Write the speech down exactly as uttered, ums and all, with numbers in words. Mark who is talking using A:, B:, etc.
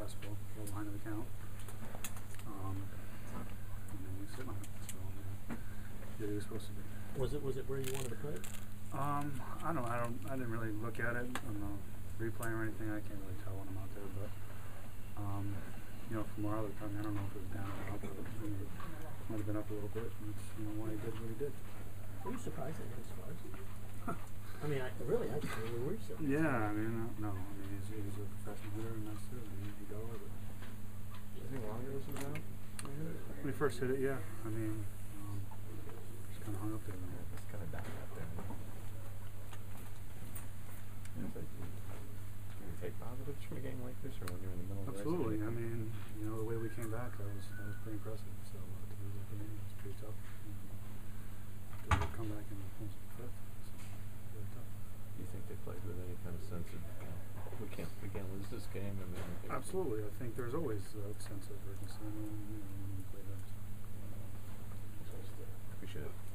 A: fastball, full line of the count. Um, and then we sit on it. So uh, yeah, he was supposed to be.
B: Was it was it where you wanted to put it?
A: Um, I don't, I don't, I didn't really look at it on the replay or anything. I can't really tell when I'm out there, but um, you know, from our other time, I don't know if it was down or up. Or, I mean, it might have been up a little bit. And that's, you know, why he did what he did.
B: Were you surprised at his stars? I mean, I really, I really were you surprised?
A: Yeah, I mean, uh, no, I mean, he's, he's a professional hitter, and that's it. I mean, he go with it.
C: Do you think Longo's was out?
A: When he first hit it, yeah. I mean, um, just kind of hung up there.
C: Yeah, it's kind of down out there. Yeah, it's like, can you take positives from a game like this, or when you're in the middle of the race?
A: Absolutely. I mean, you know, the way we came back, that was that was pretty impressive. So uh, to lose that game was pretty tough. You know, to come back in the fifth, so really tough.
C: Do you think they played with any kind of sense of, you know, we can't we can't lose this game? And then
A: Absolutely. I think there's always a sense of urgency when, you know, when we play that. So.
C: Appreciate it.